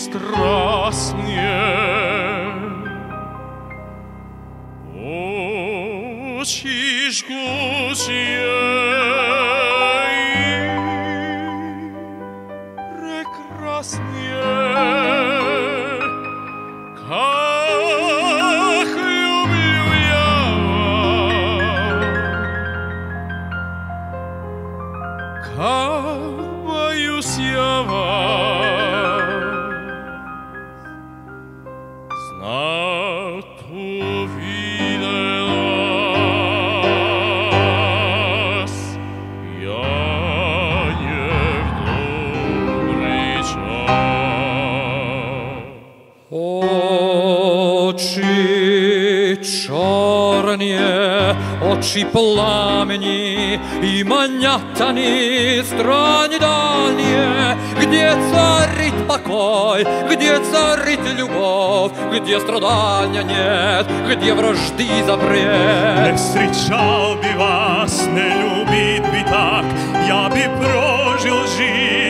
страстнее. Очи жгучие и прекраснее, как люблю я вас, как боюсь я вас, знать увиделась я не в добрый час. Очи черные, очи пламени, и манят они страни дальние, где царит покой, где царит любовь, где страдания нет, где вражды запрет. Не встречал бы вас, не любит бы так, я бы прожил жизнь.